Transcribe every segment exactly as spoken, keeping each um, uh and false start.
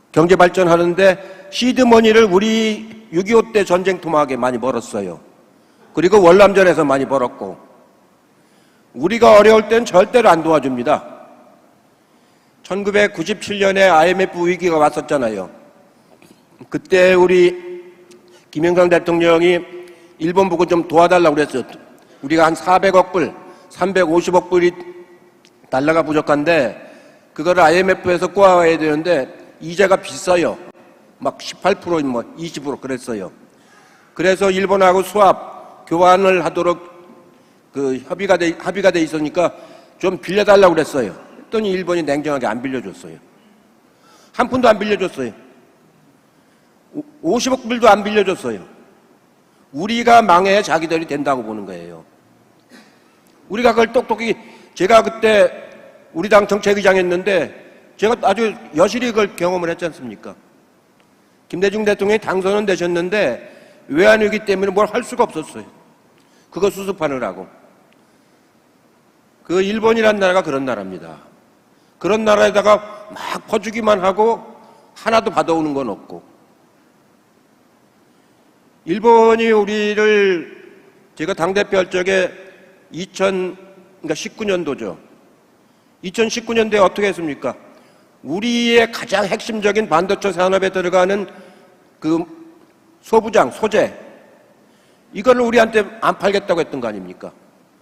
경제 발전하는데 시드머니를 우리 육이오 때 전쟁 토막에 많이 벌었어요. 그리고 월남전에서 많이 벌었고, 우리가 어려울 땐 절대로 안 도와줍니다. 천구백구십칠 년에 아이엠에프 위기가 왔었잖아요. 그때 우리 김영삼 대통령이 일본 보고 좀 도와달라고 그랬어요. 우리가 한 사백억 불, 삼백오십억 불이 달러가 부족한데 그거를 아이엠에프에서 꼬아와야 되는데 이자가 비싸요. 막 십팔 퍼센트, 뭐 이십 퍼센트 그랬어요. 그래서 일본하고 수합, 교환을 하도록 그 협의가 돼, 합의가 돼 있으니까 좀 빌려달라고 그랬어요. 했더니 일본이 냉정하게 안 빌려줬어요. 한 푼도 안 빌려줬어요. 오십억 불도 안 빌려줬어요. 우리가 망해야 자기들이 된다고 보는 거예요. 우리가 그걸 똑똑히, 제가 그때 우리 당 정책의장 했는데 제가 아주 여실히 그걸 경험을 했지 않습니까? 김대중 대통령이 당선은 되셨는데 외환위기 때문에 뭘 할 수가 없었어요. 그거 수습하느라고. 그 일본이란 나라가 그런 나라입니다. 그런 나라에다가 막 퍼주기만 하고 하나도 받아오는 건 없고. 일본이 우리를, 제가 당대표 할 적에 이천십구 년도죠. 이천십구 년도에 어떻게 했습니까? 우리의 가장 핵심적인 반도체 산업에 들어가는 그 소부장, 소재, 이거를 우리한테 안 팔겠다고 했던 거 아닙니까?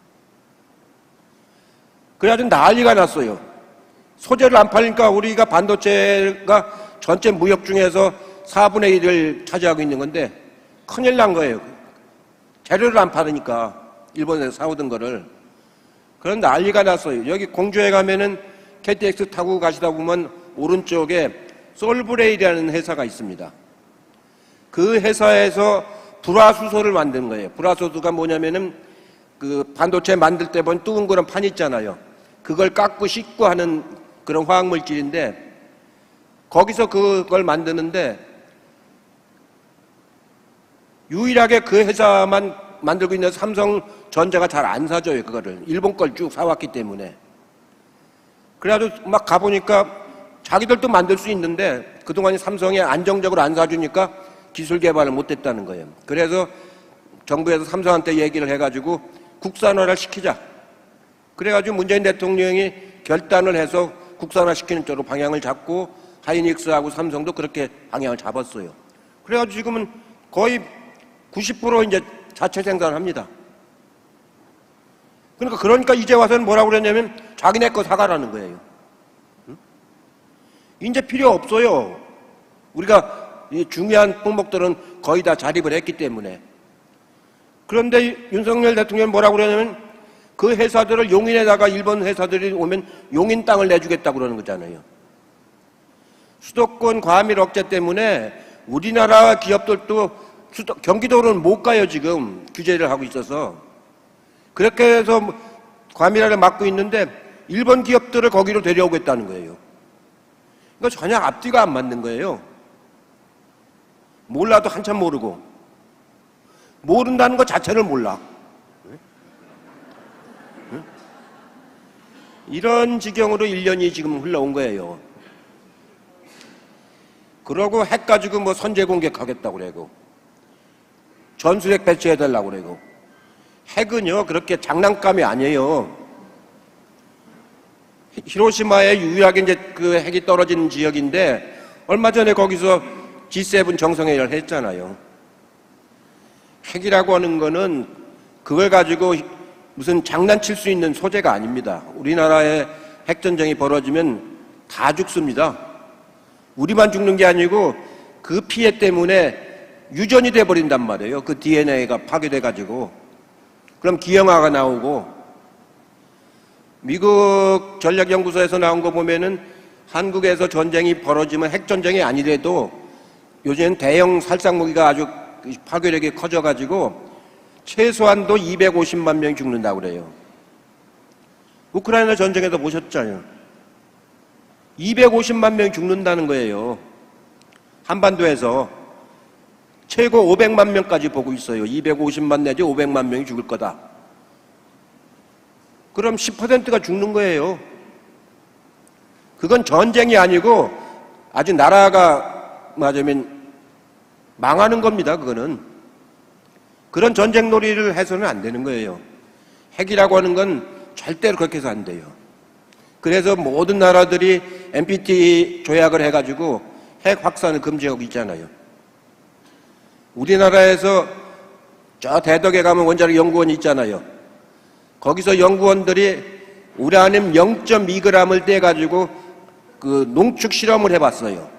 그래가지고 난리가 났어요. 소재를 안 팔니까 우리가 반도체가 전체 무역 중에서 사분의 일을 차지하고 있는 건데 큰일 난 거예요. 재료를 안 팔으니까 일본에서 사오던 거를. 그런 난리가 났어요. 여기 공주에 가면은 케이티엑스 타고 가시다 보면 오른쪽에 솔브레이라는 회사가 있습니다. 그 회사에서 불화수소를 만든 거예요. 불화수소가 뭐냐면은 그 반도체 만들 때 보면 둥그런 판 있잖아요. 그걸 깎고 씻고 하는 그런 화학물질인데 거기서 그걸 만드는데 유일하게 그 회사만 만들고 있는 삼성전자가 잘 안 사줘요. 그거를 일본 걸 쭉 사왔기 때문에. 그래가지고 막 가보니까 자기들도 만들 수 있는데 그동안 삼성이 안정적으로 안 사주니까 기술 개발을 못했다는 거예요. 그래서 정부에서 삼성한테 얘기를 해가지고 국산화를 시키자. 그래가지고 문재인 대통령이 결단을 해서 국산화시키는 쪽으로 방향을 잡고 하이닉스하고 삼성도 그렇게 방향을 잡았어요. 그래가지고 지금은 거의 구십 퍼센트 이제 자체 생산을 합니다. 그러니까 그러니까 이제 와서는 뭐라고 그랬냐면 자기네 거 사가라는 거예요. 응? 이제 필요 없어요. 우리가 중요한 품목들은 거의 다 자립을 했기 때문에. 그런데 윤석열 대통령은 뭐라고 그러냐면 그 회사들을 용인에다가 일본 회사들이 오면 용인 땅을 내주겠다고 그러는 거잖아요. 수도권 과밀 억제 때문에 우리나라 기업들도 수도, 경기도로는 못 가요. 지금 규제를 하고 있어서. 그렇게 해서 과밀화를 막고 있는데 일본 기업들을 거기로 데려오겠다는 거예요. 그러니까 전혀 앞뒤가 안 맞는 거예요. 몰라도 한참 모르고 모른다는 것 자체를 몰라. 이런 지경으로 일 년이 지금 흘러온 거예요. 그러고 핵 가지고 뭐 선제 공격하겠다고 그러고 전술핵 배치해달라고 그러고. 핵은요 그렇게 장난감이 아니에요. 히로시마에 유일하게 이제 그 핵이 떨어지는 지역인데 얼마 전에 거기서 지 세븐 정상회의를 했잖아요. 핵이라고 하는 거는 그걸 가지고 무슨 장난칠 수 있는 소재가 아닙니다. 우리나라에 핵전쟁이 벌어지면 다 죽습니다. 우리만 죽는 게 아니고 그 피해 때문에 유전이 돼버린단 말이에요. 그 디엔에이가 파괴돼가지고. 그럼 기형아가 나오고. 미국 전략연구소에서 나온 거 보면은 한국에서 전쟁이 벌어지면 핵전쟁이 아니래도 요즘 대형 살상무기가 아주 파괴력이 커져가지고 최소한도 이백오십만 명이 죽는다고 그래요. 우크라이나 전쟁에서 보셨잖아요. 이백오십만 명이 죽는다는 거예요. 한반도에서. 최고 오백만 명까지 보고 있어요. 이백오십만 내지 오백만 명이 죽을 거다. 그럼 십 퍼센트가 죽는 거예요. 그건 전쟁이 아니고 아주 나라가 맞으면 망하는 겁니다. 그거는. 그런 전쟁 놀이를 해서는 안 되는 거예요. 핵이라고 하는 건 절대로 그렇게 해서 안 돼요. 그래서 모든 나라들이 엔피티 조약을 해가지고 핵 확산을 금지하고 있잖아요. 우리나라에서 저 대덕에 가면 원자력 연구원이 있잖아요. 거기서 연구원들이 우라늄 영 점 이 그램을 떼가지고 그 농축 실험을 해봤어요.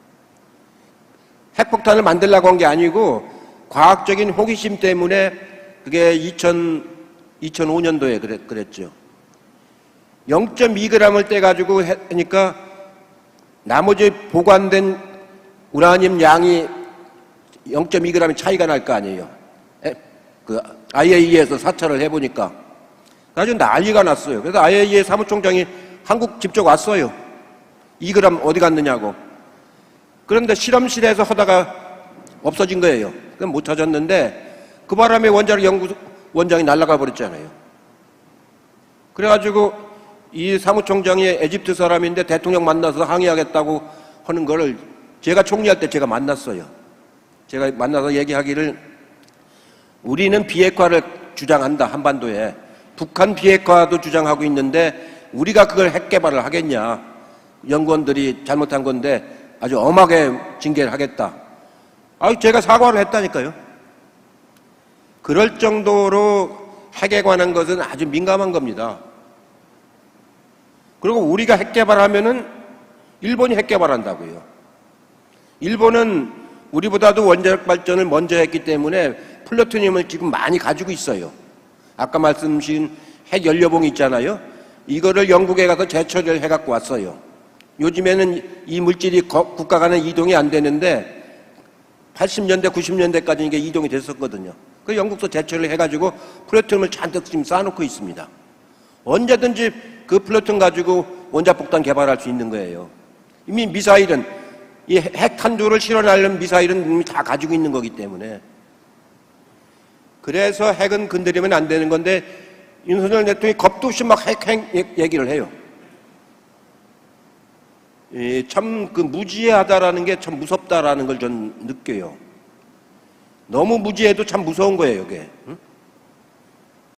핵폭탄을 만들려고 한 게 아니고 과학적인 호기심 때문에 그게 이천오 년도에 그랬, 그랬죠. 영 점 이 그램을 떼가지고 하니까 나머지 보관된 우라늄 양이 영 점 이 그램이 차이가 날 거 아니에요. 그 아이에이이에에서 사찰을 해보니까 아주 난리가 났어요. 그래서 아이에이이에이 사무총장이 한국 직접 왔어요. 이 그램 어디 갔느냐고. 그런데 실험실에서 하다가 없어진 거예요. 그럼 못 찾았는데 그 바람에 원자력 연구원장이 날아가 버렸잖아요. 그래가지고 이 사무총장이 에집트 사람인데 대통령 만나서 항의하겠다고 하는 거를 제가 총리할 때 제가 만났어요. 제가 만나서 얘기하기를 우리는 비핵화를 주장한다. 한반도에. 북한 비핵화도 주장하고 있는데 우리가 그걸 핵 개발을 하겠냐. 연구원들이 잘못한 건데 아주 엄하게 징계를 하겠다. 아, 제가 사과를 했다니까요. 그럴 정도로 핵에 관한 것은 아주 민감한 겁니다. 그리고 우리가 핵 개발하면은 일본이 핵 개발한다고요. 일본은 우리보다도 원자력 발전을 먼저 했기 때문에 플루토늄을 지금 많이 가지고 있어요. 아까 말씀하신 핵 연료봉 있잖아요. 이거를 영국에 가서 재처리를 해갖고 왔어요. 요즘에는 이 물질이 국가 간의 이동이 안 되는데 팔십 년대, 구십 년대까지 이게 이동이 됐었거든요. 그 영국도 재처리를 해가지고 플루토늄을 잔뜩 지금 쌓아놓고 있습니다. 언제든지 그 플루토늄 가지고 원자폭탄 개발할 수 있는 거예요. 이미 미사일은 이 핵탄두를 실어나르는 미사일은 이미 다 가지고 있는 거기 때문에. 그래서 핵은 건드리면 안 되는 건데 윤석열 대통령이 겁도 없이 막 핵, 핵 얘기를 해요. 참 그 무지하다라는 게 참 무섭다라는 걸 전 느껴요. 너무 무지해도 참 무서운 거예요, 이게. 응?